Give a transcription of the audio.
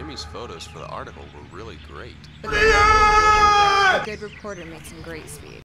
Jeremy's photos for the article were really great. A good reporter makes some great speed.